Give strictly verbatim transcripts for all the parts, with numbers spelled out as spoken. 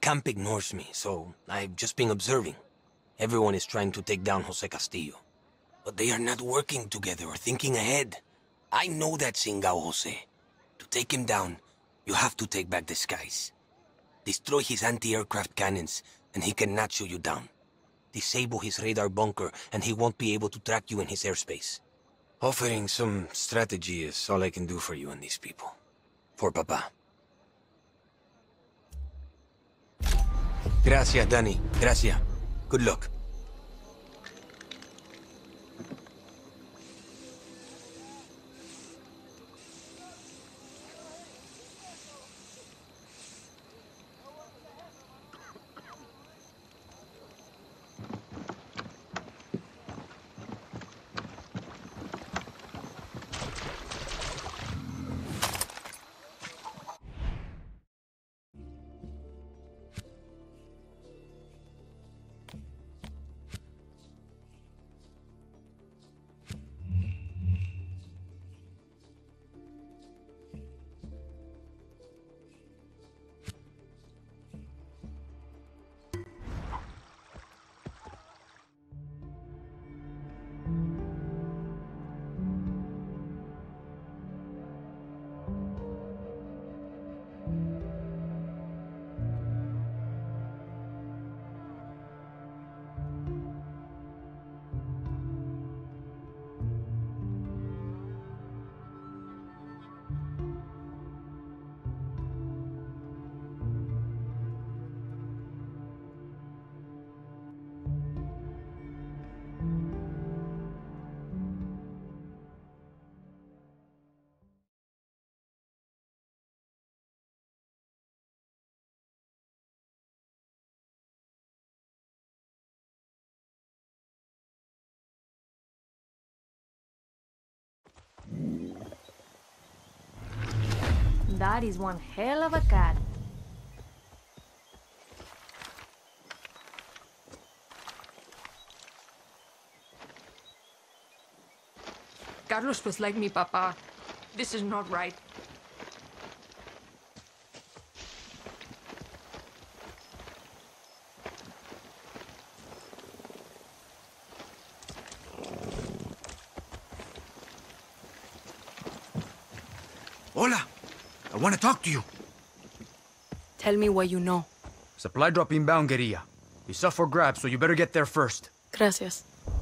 camp ignores me, so I've just been observing. Everyone is trying to take down Jose Castillo. But they are not working together or thinking ahead. I know that Singao Jose. To take him down, you have to take back the skies. Destroy his anti-aircraft cannons, and he cannot shoot you down. Disable his radar bunker, and he won't be able to track you in his airspace. Offering some strategy is all I can do for you and these people. For Papa. Gracias, Danny. Gracias. Good luck. That is one hell of a cat. Carlos was like me, Papa. This is not right. Hola! I want to talk to you. Tell me what you know. Supply drop inbound, Guerrilla. It's up for grabs, so you better get there first. Gracias.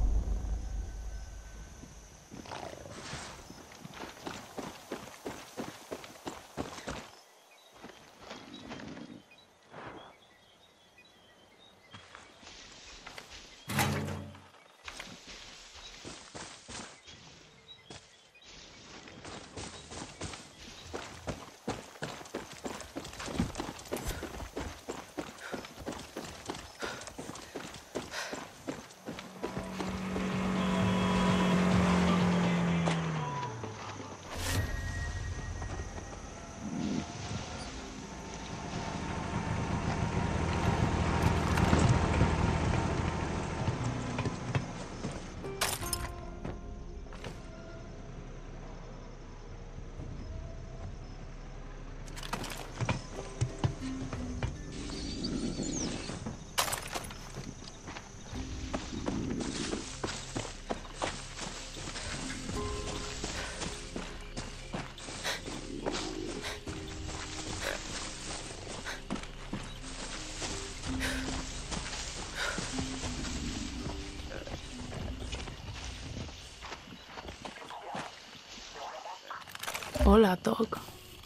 Hola, dog.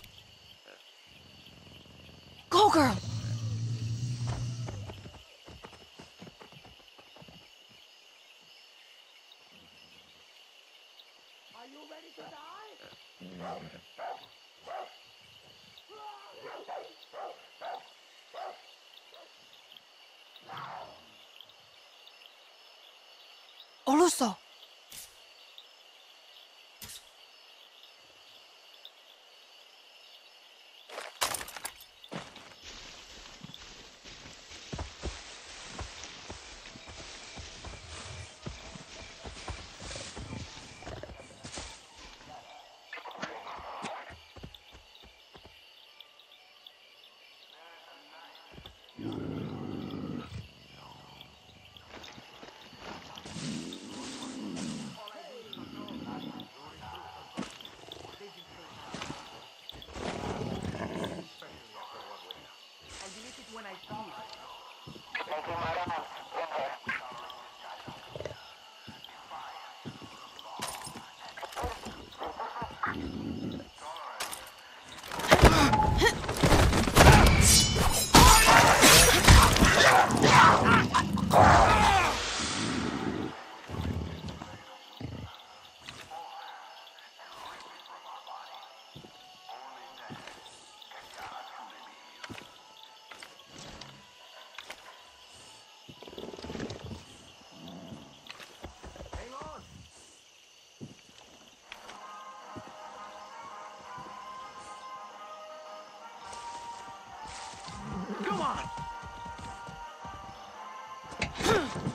Go, girl! Are you ready to die? Oluso!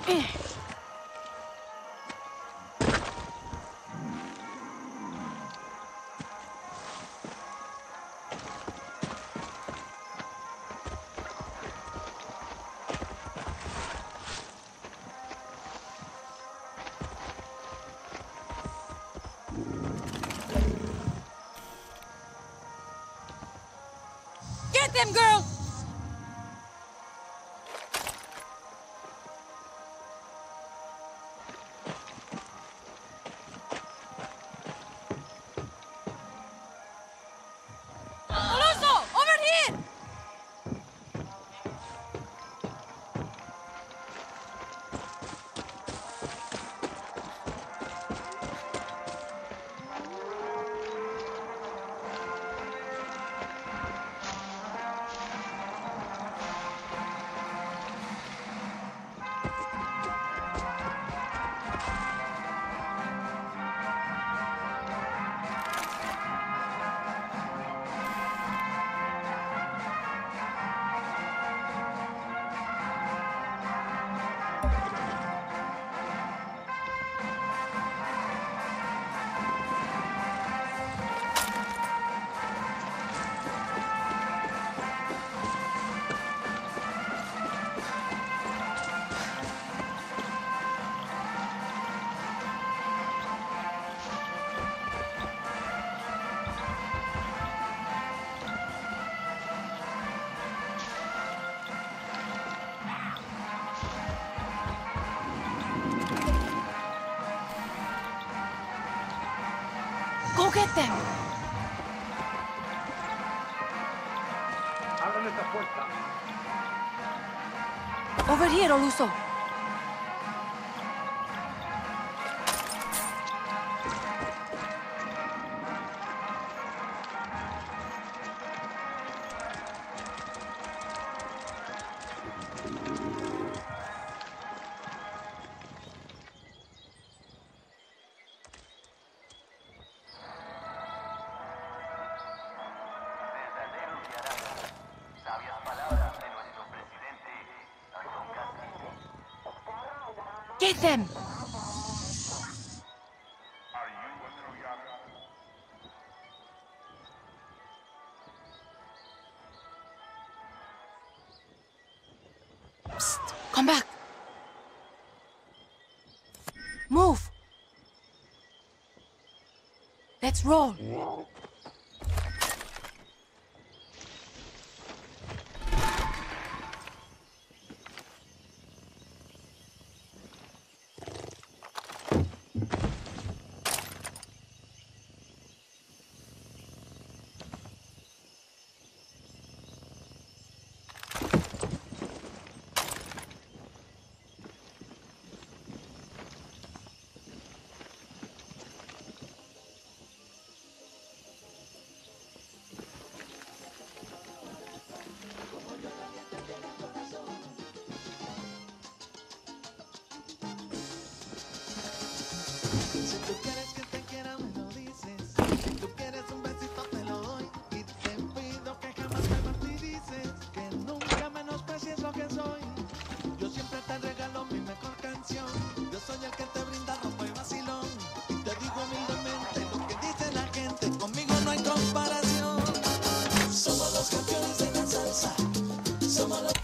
Get them, girl! Alonso, over here! Go get them! Abran esta puerta. Over here, Oluso. Get them! Psst, come back. Move. Let's roll. Si tú quieres que te quiera me lo dices. Si tú quieres un besito te lo doy. Y te pido que jamás me martirices. Que nunca menosprecies lo que soy. Yo siempre te regalo mi mejor canción. Yo soy el que te brinda ropa y vacilón. Y te digo humildemente lo que dice la gente. Conmigo no hay comparación. Somos los campeones de la salsa. Somos los...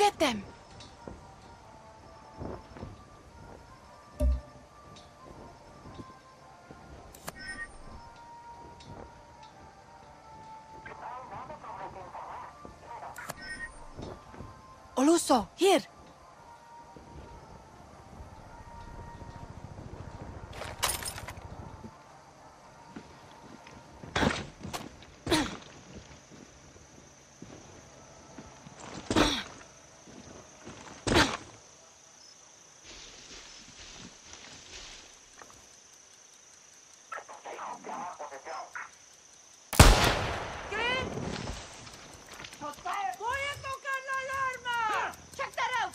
get them. Oluso, here. ¡Voy a tocar la alarma! ¡Check that out!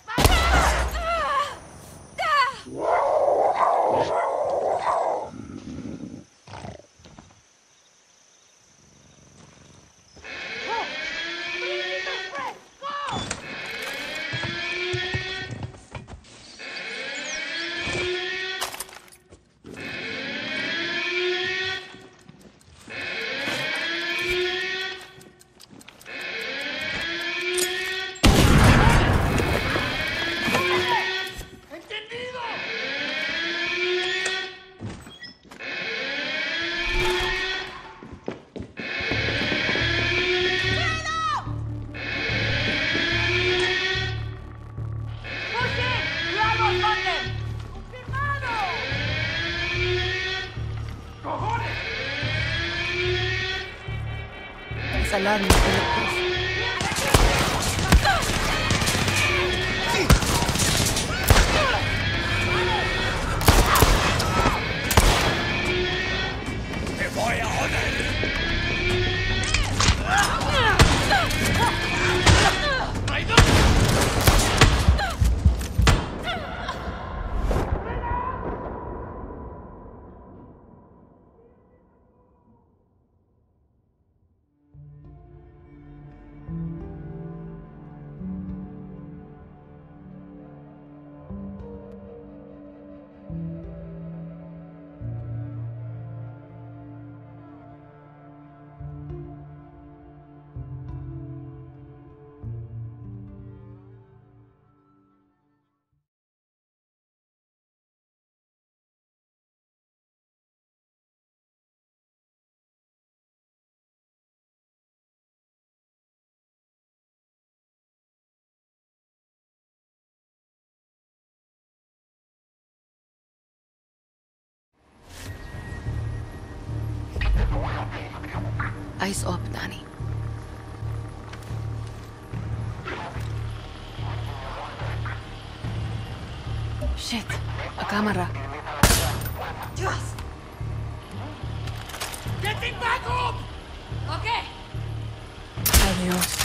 Esa alarma es Eyes up, Danny. Shit, a camera. Just getting back up. Okay. Adiós.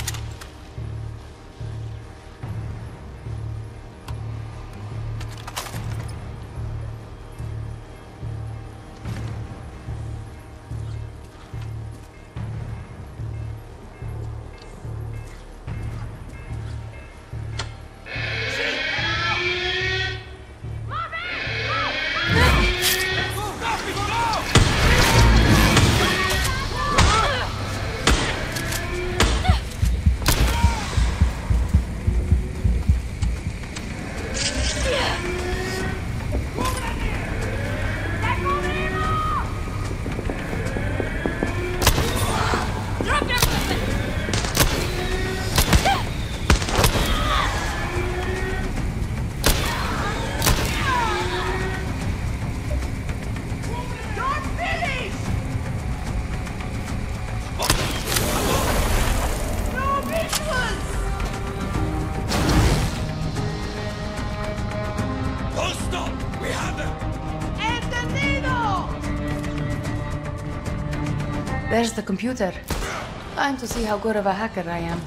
There's the computer. Time to see how good of a hacker I am.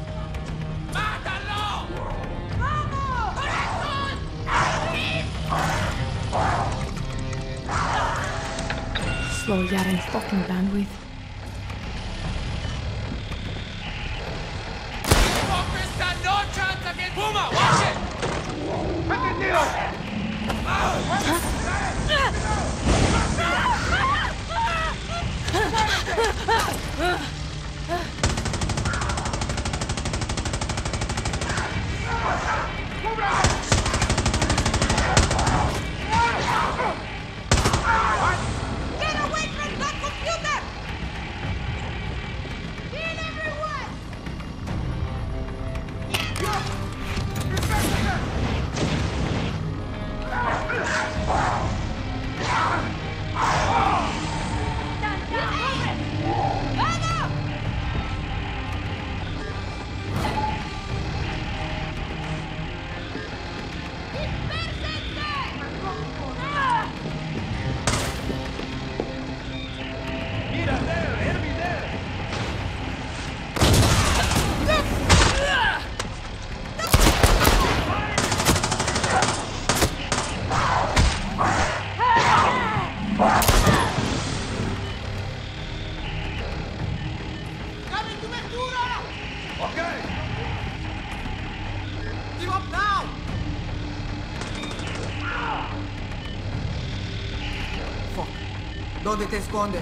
Slow Yaren's fucking bandwidth. Fuckers got no chance against Puma! Watch it! Now! Fuck. ¿Dónde te escondes?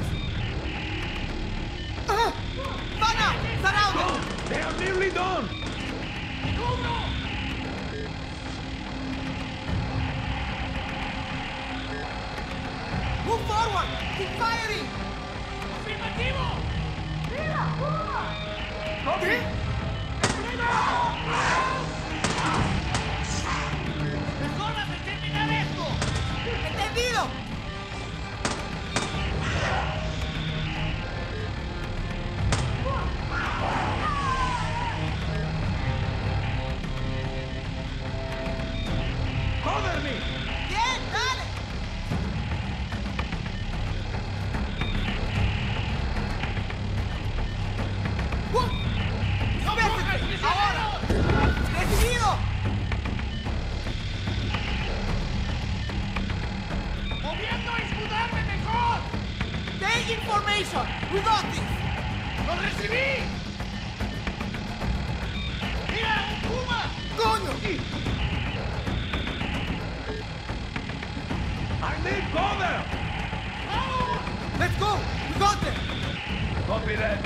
¡Ah! ¡Pana! ¡Surrounded! They are nearly done! Move forward! Keep firing! ¡Afirmativo! ¿Qué? ¡Es hora de terminar esto! ¡Entendido! ¡Cover me! ¡Bien! ¡Dale! ¡Uh! ¡Vete! ¡Ahora! ¡Decidido! ¡Moviendo a escudarme mejor! Take information! We got this! ¡Lo recibí! ¡Mira! ¡Un puma! ¡Coño! I need cover! ¡Vamos! Let's go! We got them! Copy that.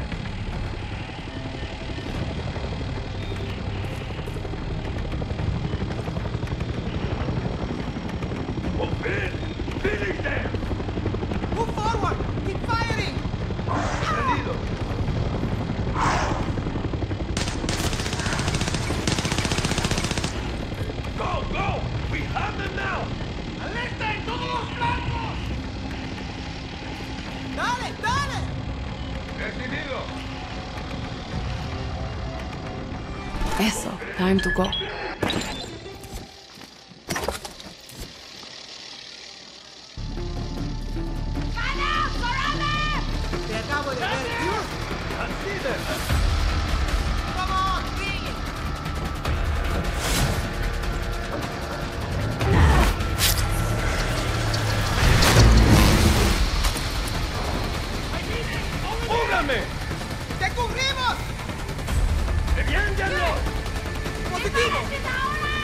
Move in! Finish them! Move forward! Keep firing! Entendido. Go, go! We have them now! ¡Alerta en todos los flancos! ¡Dale! ¡Dale! Recibido. Eso, time to go. ¡Te acabo de ver! I see them! ¡Come on! Bring it! ¡Cúbrame! ¡Te cubrimos! ¡Defiéndanlo! ¡Positivo!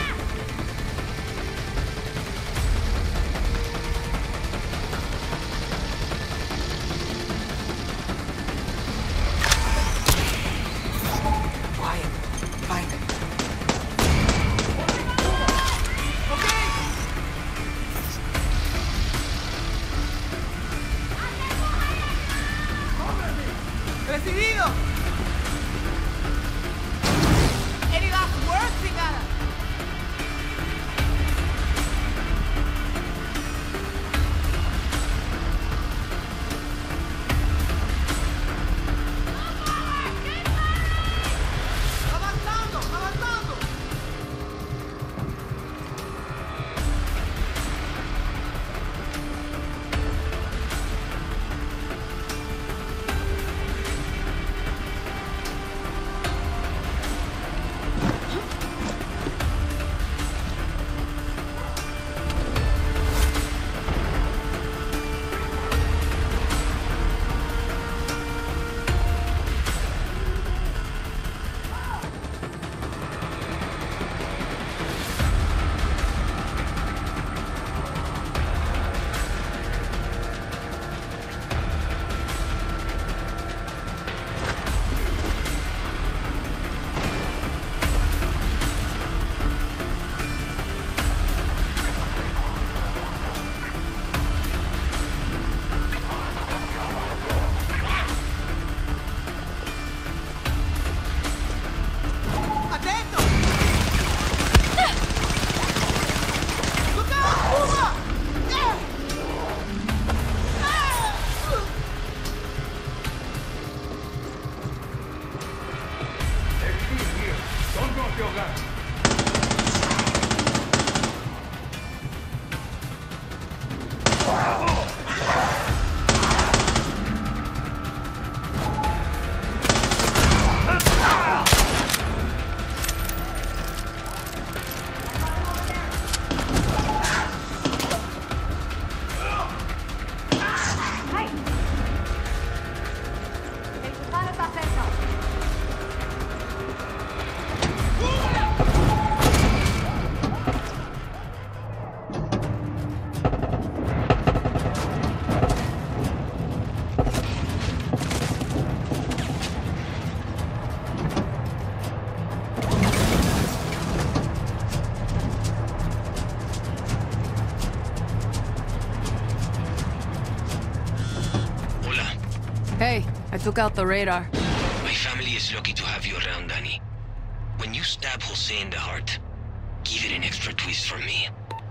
I took out the radar. My family is lucky to have you around, Danny. When you stab Jose in the heart, give it an extra twist from me.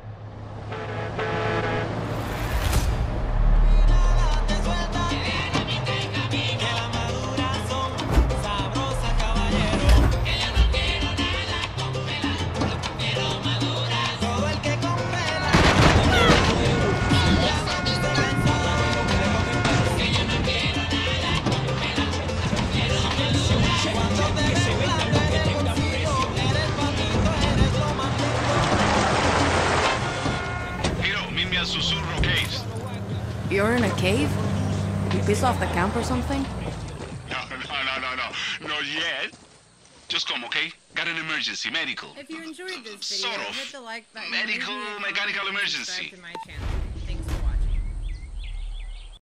Susurro Caves. You're in a cave? You pissed off the camp or something? No, no, no, no, no. Not yet. Just come, okay? Got an emergency, medical. If you enjoyed this Sort video, of. hit the like button. Medical, leave me a comment, mechanical and emergency. subscribe to my channel.